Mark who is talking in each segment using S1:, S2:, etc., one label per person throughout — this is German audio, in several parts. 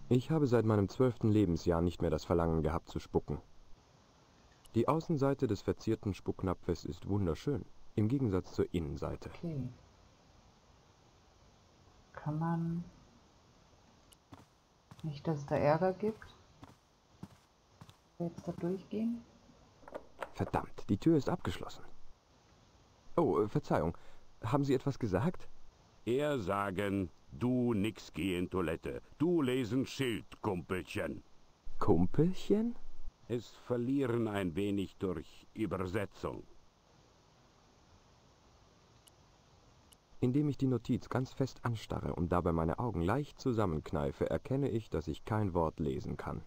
S1: Ich habe seit meinem 12. Lebensjahr nicht mehr das Verlangen gehabt zu spucken. Die Außenseite des verzierten Spucknapfes ist wunderschön, im Gegensatz zur Innenseite.
S2: Okay. Kann man... Nicht, dass es da Ärger gibt. Jetzt da durchgehen?
S1: Verdammt, die Tür ist abgeschlossen. Oh, Verzeihung. Haben Sie etwas gesagt?
S3: Er sagen, du nix gehen Toilette. Du lesen Schild, Kumpelchen.
S1: Kumpelchen?
S3: Es verlieren ein wenig durch Übersetzung.
S1: Indem ich die Notiz ganz fest anstarre und dabei meine Augen leicht zusammenkneife, erkenne ich, dass ich kein Wort lesen kann.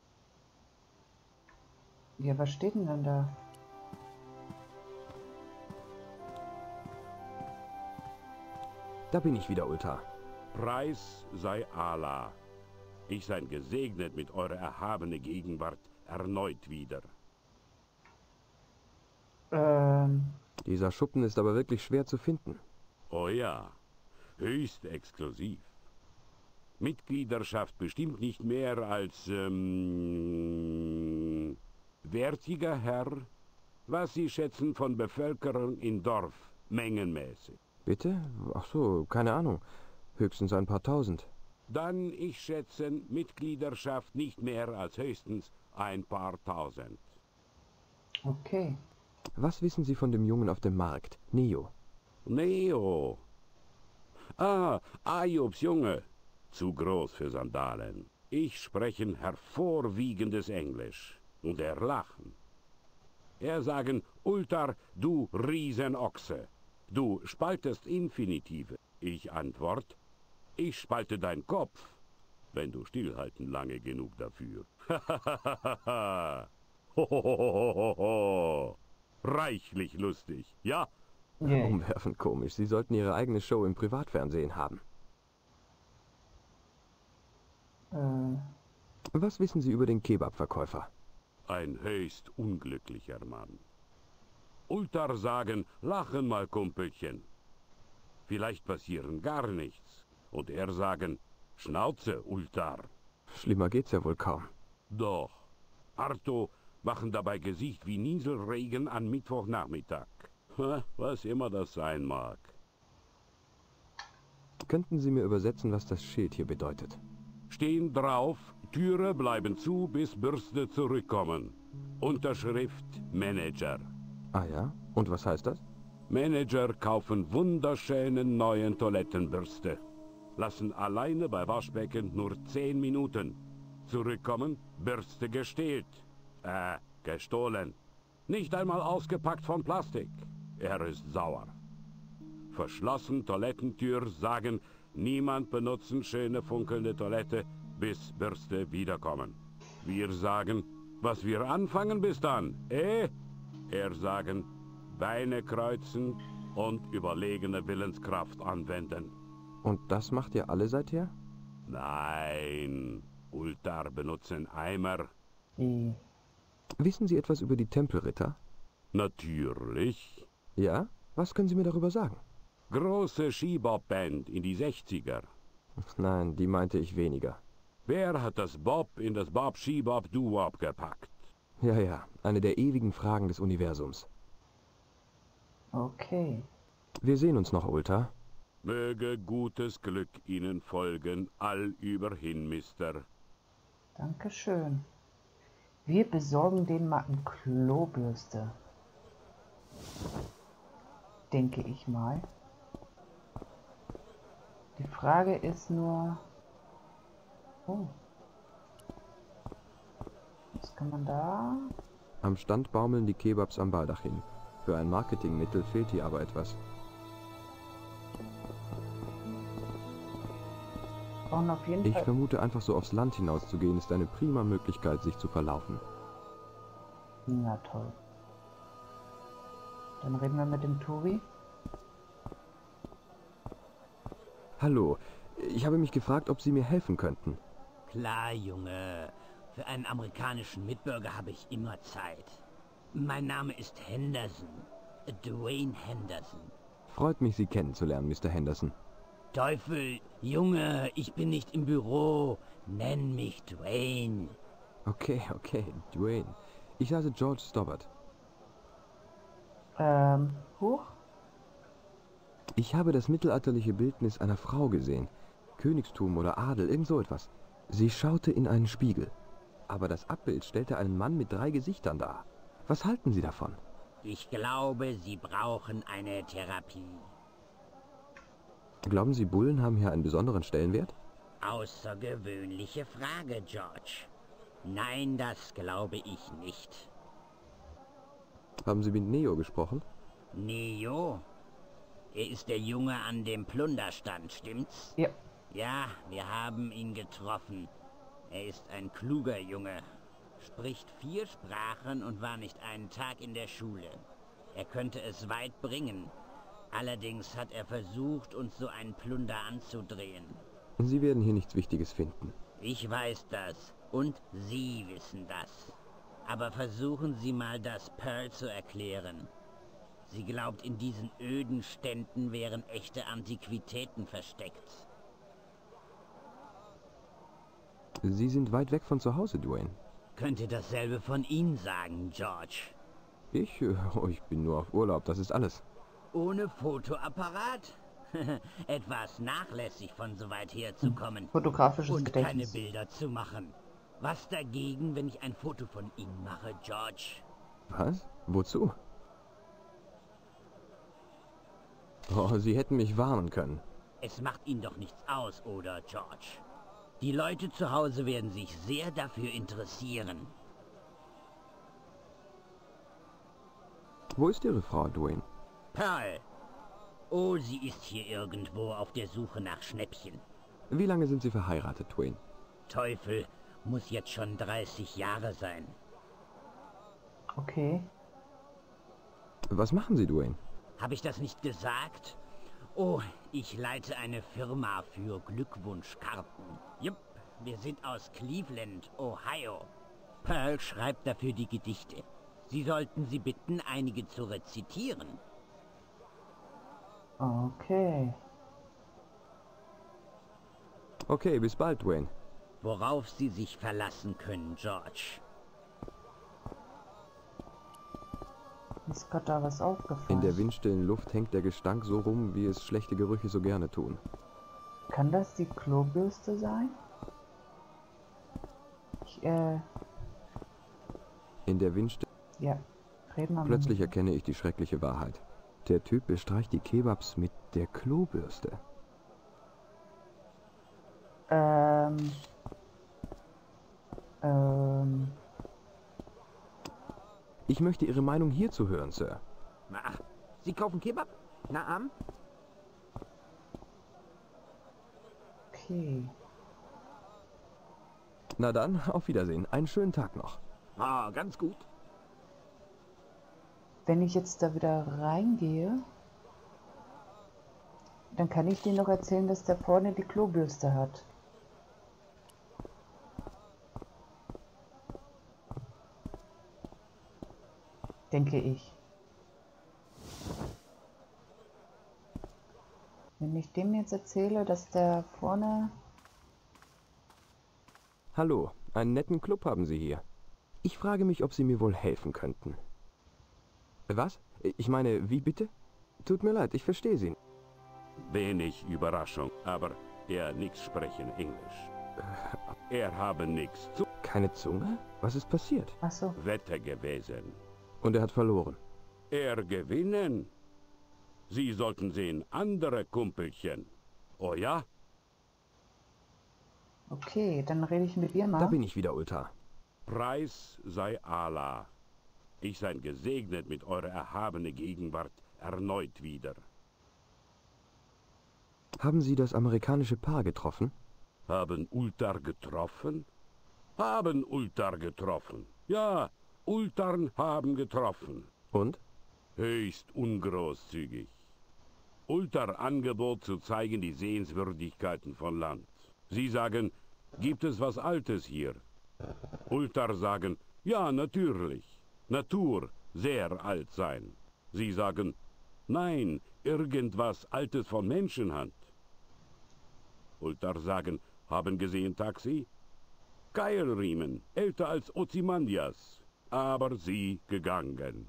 S2: Ja, was steht denn da?
S1: Da bin ich wieder, Ultar.
S3: Preis sei Allah. Ich sein gesegnet mit eurer erhabene Gegenwart erneut wieder.
S1: Dieser Schuppen ist aber wirklich schwer zu finden.
S3: Oh ja, höchst exklusiv. Mitgliederschaft bestimmt nicht mehr als, wertiger Herr, was Sie schätzen von Bevölkerung in Dorf, mengenmäßig.
S1: Bitte? Ach so, keine Ahnung. Höchstens ein paar tausend.
S3: Dann, ich schätze Mitgliederschaft nicht mehr als höchstens ein paar tausend.
S2: Okay.
S1: Was wissen Sie von dem Jungen auf dem Markt, Neo?
S3: Neo. Ah, Ayubs Junge. Zu groß für Sandalen. Ich spreche hervorwiegendes Englisch. Und er lachen. Er sagen, Ultar, du Riesenochse. Du spaltest Infinitive. Ich antwort, ich spalte dein Kopf, wenn du stillhalten lange genug dafür. Hohohohoho. Reichlich lustig, ja?
S2: Yeah.
S1: Umwerfend komisch. Sie sollten Ihre eigene Show im Privatfernsehen haben. Was wissen Sie über den Kebabverkäufer?
S3: Ein höchst unglücklicher Mann. Ultar sagen, lachen mal, Kumpelchen. Vielleicht passieren gar nichts. Und er sagen, Schnauze, Ultar.
S1: Schlimmer geht's ja wohl kaum.
S3: Doch. Arto machen dabei Gesicht wie Nieselregen an Mittwochnachmittag. Was immer das sein mag.
S1: Könnten Sie mir übersetzen, was das Schild hier bedeutet?
S3: Stehen drauf, Türe bleiben zu, bis Bürste zurückkommen. Unterschrift Manager.
S1: Ah ja? Und was heißt das?
S3: Manager kaufen wunderschönen neuen Toilettenbürste. Lassen alleine bei Waschbecken nur 10 Minuten. Zurückkommen, Bürste gestohlen. Nicht einmal ausgepackt von Plastik. Er ist sauer. Verschlossen Toilettentür sagen, niemand benutzen schöne funkelnde Toilette, bis Bürste wiederkommen. Wir sagen, was wir anfangen bis dann, Er sagen, Beine kreuzen und überlegene Willenskraft anwenden.
S1: Und das macht ihr alle seither?
S3: Nein, Ultar benutzen Eimer.
S1: Wissen Sie etwas über die Tempelritter?
S3: Natürlich.
S1: Ja? Was können Sie mir darüber sagen?
S3: Große Skibob-Band in die 60er.
S1: Nein, die meinte ich weniger.
S3: Wer hat das Bob in das Bob-Ski-Bob-Doo-Wop gepackt?
S1: Ja, ja, eine der ewigen Fragen des Universums.
S2: Okay.
S1: Wir sehen uns noch, Ultar.
S3: Möge gutes Glück Ihnen folgen, allüberhin, Mister.
S2: Dankeschön. Wir besorgen den mal eine Klobürste. Denke ich mal. Die Frage ist nur... Oh. Was kann man da...
S1: Am Stand baumeln die Kebabs am Baldachin. Für ein Marketingmittel fehlt hier aber etwas.
S2: brauchen auf jeden
S1: Ich
S2: Fall...
S1: vermute, einfach so aufs Land hinauszugehen, ist eine prima Möglichkeit, sich zu verlaufen.
S2: Na toll. Dann reden wir mit dem Touri.
S1: Hallo, ich habe mich gefragt, ob Sie mir helfen könnten.
S4: Klar, Junge. Für einen amerikanischen Mitbürger habe ich immer Zeit. Mein Name ist Henderson. Dwayne Henderson.
S1: Freut mich, Sie kennenzulernen, Mr. Henderson.
S4: Teufel, Junge, ich bin nicht im Büro. Nenn mich Dwayne.
S1: Okay, Dwayne. Ich heiße George Stobbart.
S2: Huch?
S1: Ich habe das mittelalterliche Bildnis einer Frau gesehen. Königstum oder Adel, irgend so etwas. Sie schaute in einen Spiegel. Aber das Abbild stellte einen Mann mit 3 Gesichtern dar. Was halten Sie davon?
S4: Ich glaube, Sie brauchen eine Therapie.
S1: Glauben Sie, Bullen haben hier einen besonderen Stellenwert?
S4: Außergewöhnliche Frage, George. Nein, das glaube ich nicht.
S1: Haben Sie mit Neo gesprochen?
S4: Neo? Er ist der Junge an dem Plunderstand, stimmt's?
S2: Ja.
S4: Ja, wir haben ihn getroffen. Er ist ein kluger Junge. Spricht 4 Sprachen und war nicht einen Tag in der Schule. Er könnte es weit bringen. Allerdings hat er versucht, uns so einen Plunder anzudrehen.
S1: Sie werden hier nichts Wichtiges finden.
S4: Ich weiß das. Und Sie wissen das. Aber versuchen Sie mal, das Pearl zu erklären. Sie glaubt, in diesen öden Ständen wären echte Antiquitäten versteckt.
S1: Sie sind weit weg von zu Hause, Dwayne.
S4: Könnte dasselbe von Ihnen sagen, George.
S1: Ich bin nur auf Urlaub, das ist alles.
S4: Ohne Fotoapparat? Etwas nachlässig, von so weit herzukommen.
S2: Fotografisches
S4: Und
S2: Gedächtnis.
S4: keine Bilder zu machen. Was dagegen, wenn ich ein Foto von Ihnen mache, George?
S1: Was? Wozu? Oh, Sie hätten mich warnen können.
S4: Es macht Ihnen doch nichts aus, oder, George? Die Leute zu Hause werden sich sehr dafür interessieren.
S1: Wo ist Ihre Frau, Dwayne?
S4: Pearl. Oh, sie ist hier irgendwo auf der Suche nach Schnäppchen.
S1: Wie lange sind Sie verheiratet, Dwayne?
S4: Teufel, muss jetzt schon 30 Jahre sein.
S2: Okay.
S1: Was machen Sie, Dwayne?
S4: Habe ich das nicht gesagt? Oh, ich leite eine Firma für Glückwunschkarten. Jupp, wir sind aus Cleveland, Ohio. Pearl schreibt dafür die Gedichte. Sie sollten sie bitten, einige zu rezitieren.
S2: Okay.
S1: Okay, bis bald, Dwayne.
S4: Worauf Sie sich verlassen können, George.
S2: Ist gerade da was aufgefallen?
S1: In der windstillen Luft hängt der Gestank so rum, wie es schlechte Gerüche so gerne tun.
S2: Kann das die Klobürste sein?
S1: In der Windstill
S2: Ja. Reden wir mal.
S1: Plötzlich erkenne ich die schreckliche Wahrheit. Der Typ bestreicht die Kebabs mit der Klobürste.
S2: Ähm.
S1: Ich möchte Ihre Meinung hierzu hören, Sir.
S4: Ach, Sie kaufen Kebab? Naam?
S2: Okay.
S1: Na dann, auf Wiedersehen. Einen schönen Tag noch.
S4: Ah, ganz gut.
S2: Wenn ich jetzt da wieder reingehe, dann kann ich dir noch erzählen, dass der vorne die Klobürste hat. Denke ich. Wenn ich dem jetzt erzähle, dass der vorne...
S1: Hallo, einen netten Club haben Sie hier. Ich frage mich, ob Sie mir wohl helfen könnten. Was? Ich meine, wie bitte? Tut mir leid, ich verstehe Sie.
S3: Wenig Überraschung, aber er nix sprechen Englisch. Er habe nix zu
S1: Keine Zunge? Was ist passiert?
S2: Ach so.
S3: Wetter gewesen.
S1: Und er hat verloren.
S3: Er gewinnen. Sie sollten sehen, andere Kumpelchen. Oh ja?
S2: Okay, dann rede ich mit dir mal.
S1: Da bin ich wieder, Ulta.
S3: Preis sei Allah. Ich sein gesegnet mit eurer erhabene Gegenwart erneut wieder.
S1: Haben Sie das amerikanische Paar getroffen?
S3: Haben Ultar getroffen? Haben Ultar getroffen. Ja, Ultarn haben getroffen.
S1: Und?
S3: Höchst ungroßzügig. Ultar Angebot zu zeigen die Sehenswürdigkeiten von Land. Sie sagen, gibt es was Altes hier? Ultar sagen, ja, natürlich. Natur, sehr alt sein. Sie sagen, nein, irgendwas Altes von Menschenhand. Ulter sagen, haben gesehen Taxi? Keilriemen, älter als Ozymandias, aber sie gegangen.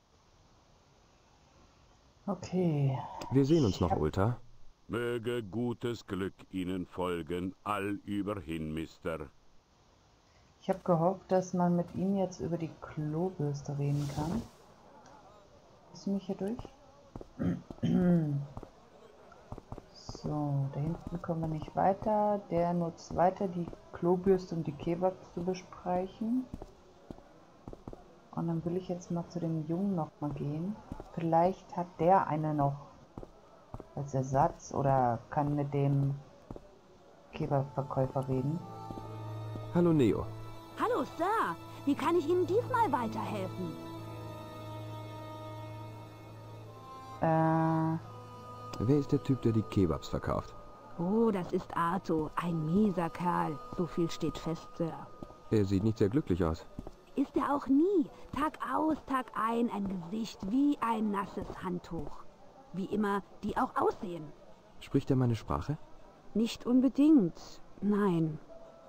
S2: Okay.
S1: Wir sehen uns noch, Ulta.
S3: Möge gutes Glück Ihnen folgen, allüberhin, Mister.
S2: Ich habe gehofft, dass man mit ihm jetzt über die Klobürste reden kann. Bist du mich hier durch? So, da hinten kommen wir nicht weiter. Der nutzt weiter die Klobürste, um die Kebabs zu besprechen. Und dann will ich jetzt mal zu dem Jungen noch mal gehen. Vielleicht hat der eine noch als Ersatz oder kann mit dem Kebabverkäufer reden.
S1: Hallo, Neo.
S5: Hallo, Sir. Wie kann ich Ihnen diesmal weiterhelfen?
S1: Wer ist der Typ, der die Kebabs verkauft?
S5: Oh, das ist Arto. Ein mieser Kerl. So viel steht fest, Sir.
S1: Er sieht nicht sehr glücklich aus.
S5: Ist er auch nie. Tag aus, Tag ein, ein Gesicht wie ein nasses Handtuch. Wie immer die auch aussehen.
S1: Spricht er meine Sprache?
S5: Nicht unbedingt. Nein.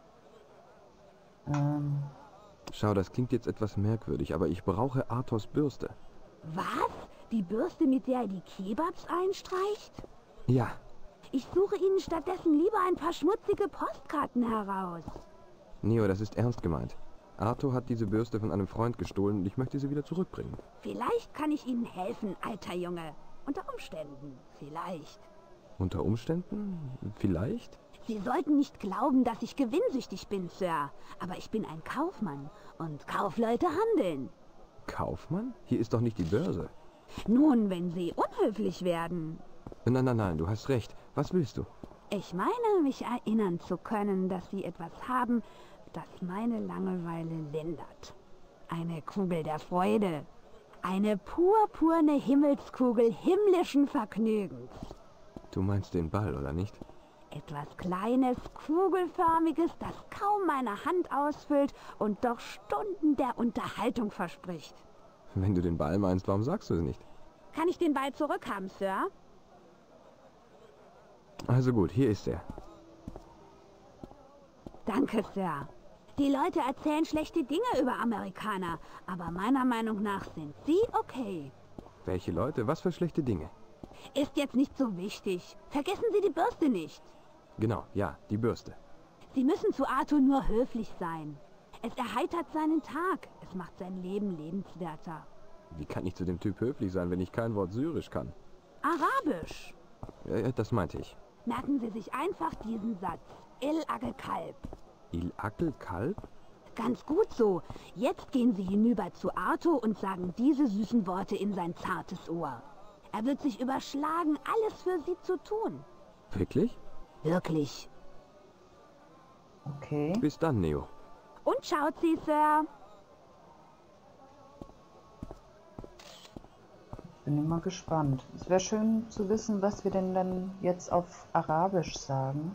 S1: Schau, das klingt jetzt etwas merkwürdig, aber ich brauche Arthurs Bürste.
S5: Was? Die Bürste, mit der er die Kebabs einstreicht?
S1: Ja,
S5: Ich suche Ihnen stattdessen lieber ein paar schmutzige Postkarten heraus.
S1: Neo, das ist ernst gemeint. Arthur hat diese Bürste von einem Freund gestohlen und ich möchte sie wieder zurückbringen.
S5: Vielleicht kann ich Ihnen helfen, alter Junge. Unter Umständen. Vielleicht.
S1: Unter Umständen? Vielleicht?
S5: Sie sollten nicht glauben, dass ich gewinnsüchtig bin, Sir. Aber ich bin ein Kaufmann. Und Kaufleute handeln.
S1: Kaufmann? Hier ist doch nicht die Börse.
S5: Nun, wenn Sie unhöflich werden.
S1: Nein, nein, nein, du hast recht. Was willst du?
S5: Ich meine, mich erinnern zu können, dass Sie etwas haben, das meine Langeweile lindert. Eine Kugel der Freude. Eine purpurne Himmelskugel himmlischen Vergnügens.
S1: Du meinst den Ball, oder nicht?
S5: Etwas Kleines, Kugelförmiges, das kaum meine Hand ausfüllt und doch Stunden der Unterhaltung verspricht.
S1: Wenn du den Ball meinst, warum sagst du es nicht?
S5: Kann ich den Ball zurückhaben, Sir?
S1: Also gut, hier ist er.
S5: Danke, Sir. Die Leute erzählen schlechte Dinge über Amerikaner, aber meiner Meinung nach sind Sie okay.
S1: Welche Leute? Was für schlechte Dinge?
S5: Ist jetzt nicht so wichtig. Vergessen Sie die Bürste nicht.
S1: Genau, ja, die Bürste.
S5: Sie müssen zu Arthur nur höflich sein. Es erheitert seinen Tag. Es macht sein Leben lebenswerter.
S1: Wie kann ich zu dem Typ höflich sein, wenn ich kein Wort Syrisch kann?
S5: Arabisch.
S1: Ja, das meinte ich.
S5: Merken Sie sich einfach diesen Satz. Il Agel Kalb.
S1: Il Akel Kalb?
S5: Ganz gut so. Jetzt gehen Sie hinüber zu Arthur und sagen diese süßen Worte in sein zartes Ohr. Er wird sich überschlagen, alles für Sie zu tun.
S1: Wirklich?
S5: Wirklich.
S2: Okay.
S1: Bis dann, Neo.
S5: Und schaut Sie, Sir.
S2: Bin immer gespannt. Es wäre schön zu wissen, was wir denn dann jetzt auf Arabisch sagen.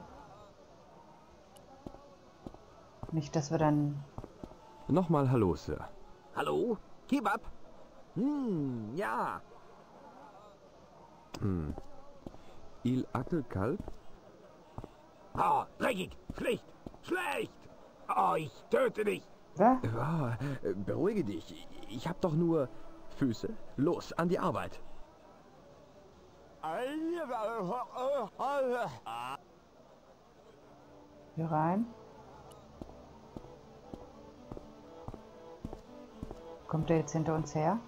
S2: Nicht, dass wir dann...
S1: Nochmal Hallo, Sir.
S4: Hallo? Kebab? Ja.
S1: Il Akel Kalb?
S3: Ah, dreckig, schlecht, schlecht! Oh, ich töte dich!
S2: Was?
S1: Ja, beruhige dich. Ich hab doch nur Füße. Los, an die Arbeit.
S2: Hier rein. Kommt der jetzt hinter uns her?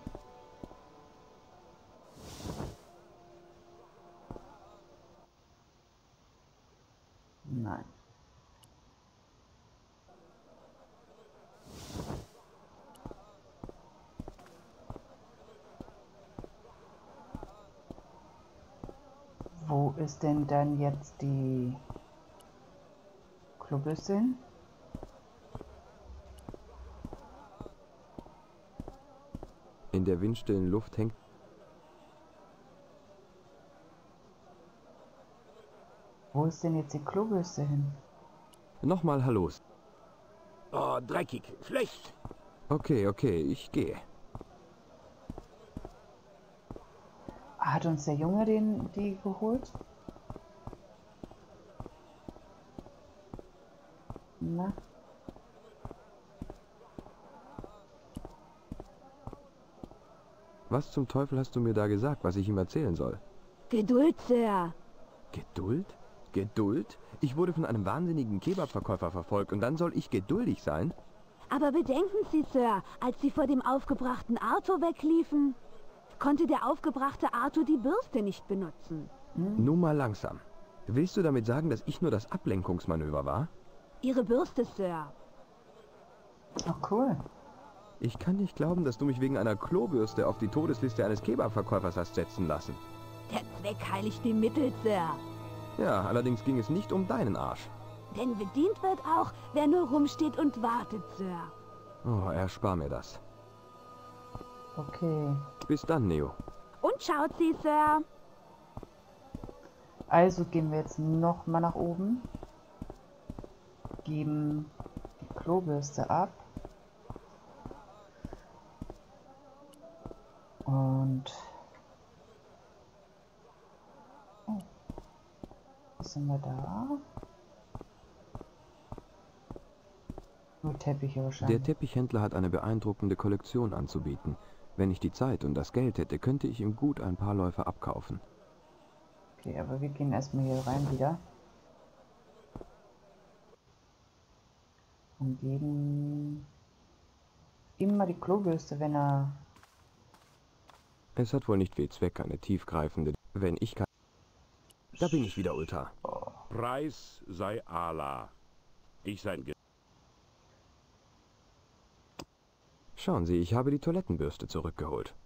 S2: Nein. Wo ist denn dann jetzt die Klobürste hin?
S1: In der windstillen Luft hängt...
S2: Wo ist denn jetzt die Klobürste hin?
S1: Nochmal Hallo.
S3: Oh, dreckig, schlecht!
S1: Okay, ich gehe.
S2: Hat uns der Junge die geholt? Na?
S1: Was zum Teufel hast du mir da gesagt, was ich ihm erzählen soll?
S5: Geduld, Sir.
S1: Geduld? Geduld? Ich wurde von einem wahnsinnigen Kebabverkäufer verfolgt und dann soll ich geduldig sein?
S5: Aber bedenken Sie, Sir, als Sie vor dem aufgebrachten Arthur wegliefen, konnte der aufgebrachte Arthur die Bürste nicht benutzen.
S1: Nun mal langsam. Willst du damit sagen, dass ich nur das Ablenkungsmanöver war?
S5: Ihre Bürste, Sir.
S2: Ach, cool.
S1: Ich kann nicht glauben, dass du mich wegen einer Klobürste auf die Todesliste eines Kebabverkäufers hast setzen lassen.
S5: Der Zweck heiligt die Mittel, Sir.
S1: Ja, allerdings ging es nicht um deinen Arsch.
S5: Denn bedient wird auch, wer nur rumsteht und wartet, Sir.
S1: Oh, erspar mir das.
S2: Okay.
S1: Bis dann, Neo.
S5: Und schaut Sie, Sir.
S2: Also gehen wir jetzt noch mal nach oben. Geben die Klobürste ab. Und... Oh. Was sind wir da? Nur Teppiche wahrscheinlich.
S1: Der Teppichhändler hat eine beeindruckende Kollektion anzubieten. Wenn ich die Zeit und das Geld hätte, könnte ich ihm gut ein paar Läufe abkaufen.
S2: Okay, aber wir gehen erstmal hier rein wieder. Und geben ihm mal die Klobürste, wenn er...
S1: Es hat wohl nicht viel Zweck, eine tiefgreifende... Wenn ich kann... Da bin ich wieder, Ulta.
S3: Preis sei Allah. Ich sein Ge
S1: Schauen Sie, ich habe die Toilettenbürste zurückgeholt.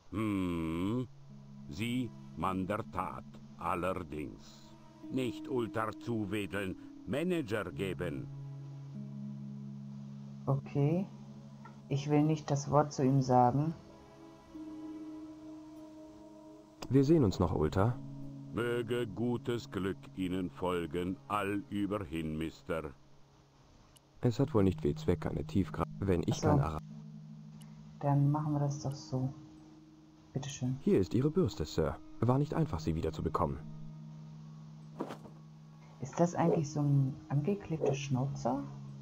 S3: Sie, Mann der Tat. Allerdings. Nicht Ultar zuwedeln, Manager geben.
S2: Okay. Ich will nicht das Wort zu ihm sagen.
S1: Wir sehen uns noch, Ulta.
S3: Möge gutes Glück Ihnen folgen, allüberhin, Mister.
S1: Es hat wohl nicht viel Zweck, eine tiefgreifende... Wenn ich
S2: Ach so.
S1: kein Ara...
S2: Dann machen wir das doch so. Bitteschön.
S1: Hier ist Ihre Bürste, Sir. War nicht einfach, sie wieder zu bekommen.
S2: Ist das eigentlich so ein angeklebter Schnauzer?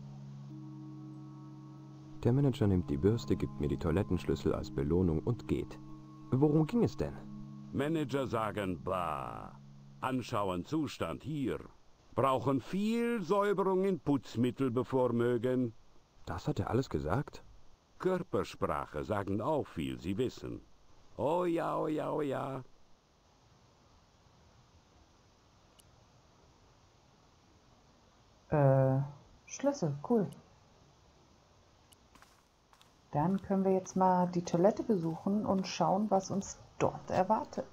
S1: Der Manager nimmt die Bürste, gibt mir die Toilettenschlüssel als Belohnung und geht. Worum ging es denn?
S3: Manager sagen, bah. Anschauen Zustand hier. Brauchen viel Säuberung in Putzmittel bevormögen.
S1: Das hat er alles gesagt?
S3: Körpersprache sagen auch viel, Sie wissen. Oh ja, oh ja, oh ja.
S2: Schlüssel, cool. Dann können wir jetzt mal die Toilette besuchen und schauen, was uns dort erwartet.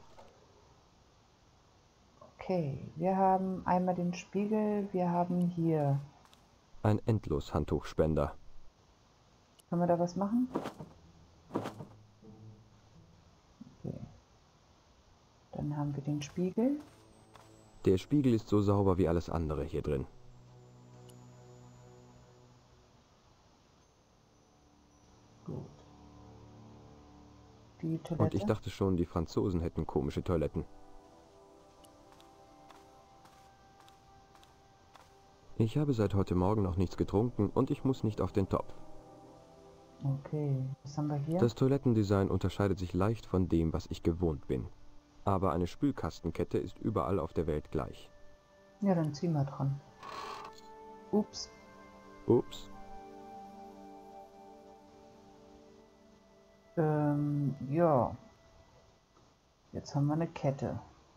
S2: Okay, wir haben einmal den Spiegel, wir haben hier...
S1: Ein Endlos-Handtuchspender.
S2: Können wir da was machen? Okay. Dann haben wir den Spiegel.
S1: Der Spiegel ist so sauber wie alles andere hier drin.
S2: Gut. Die Toilette.
S1: Und ich dachte schon, die Franzosen hätten komische Toiletten. Ich habe seit heute Morgen noch nichts getrunken und ich muss nicht auf den Topf.
S2: Okay, was haben wir hier?
S1: Das Toilettendesign unterscheidet sich leicht von dem, was ich gewohnt bin. Aber eine Spülkastenkette ist überall auf der Welt gleich.
S2: Ja, dann ziehen wir dran. Ups.
S1: Ups.
S2: Ja. Jetzt haben wir eine Kette.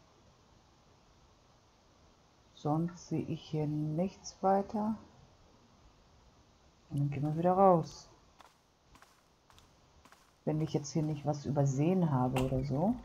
S2: Sonst sehe ich hier nichts weiter. Und dann gehen wir wieder raus. Wenn ich jetzt hier nicht was übersehen habe oder so,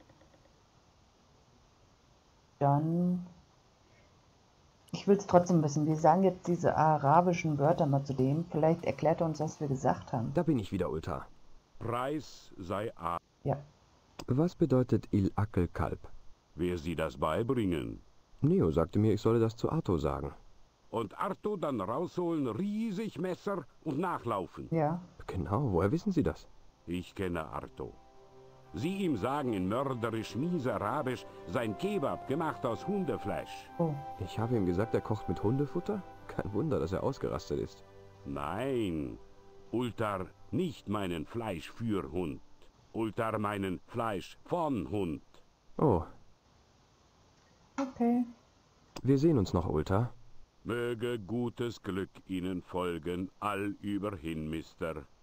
S2: dann... Ich will es trotzdem wissen. Wir sagen jetzt diese arabischen Wörter mal zu dem. Vielleicht erklärt er uns, was wir gesagt haben.
S1: Da bin ich wieder, Ulta.
S3: Preis sei Allah.
S2: Ja.
S1: Was bedeutet Il Akel Kalb?
S3: Wer Sie das beibringen.
S1: Neo sagte mir, ich solle das zu Arthur sagen.
S3: Und Arto dann rausholen, riesig Messer und nachlaufen.
S2: Ja.
S1: Genau, woher wissen Sie das?
S3: Ich kenne Arto. Sie ihm sagen in mörderisch mies Arabisch, sein Kebab gemacht aus Hundefleisch.
S2: Oh.
S1: Ich habe ihm gesagt, er kocht mit Hundefutter? Kein Wunder, dass er ausgerastet ist.
S3: Nein, Ultar nicht meinen Fleisch für Hund. Ultar meinen Fleisch von Hund.
S1: Oh,
S2: Okay.
S1: wir sehen uns noch, Ultar.
S3: Möge gutes Glück Ihnen folgen, allüberhin, Mister.